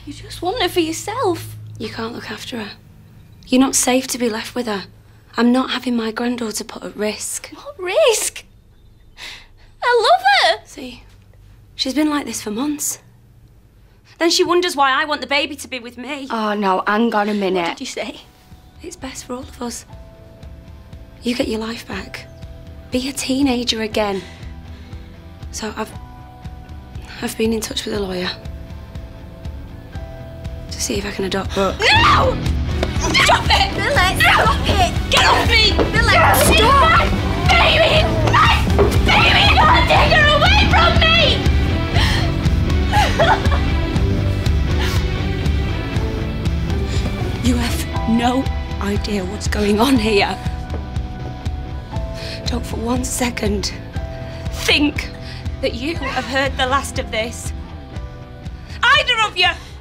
You just want her for yourself. You can't look after her. You're not safe to be left with her. I'm not having my granddaughter put at risk. What risk? I love her. See, she's been like this for months. Then she wonders why I want the baby to be with me. Oh, no, hang on a minute. What did you say? It's best for all of us. You get your life back. Be a teenager again. So I've been in touch with a lawyer to see if I can adopt, but... No! Stop it! Billie, stop it! Get off me! Billie, stop! Baby! My baby! Don't take her away from me! You have no idea what's going on here. Don't for 1 second think that you have heard the last of this. Either of you!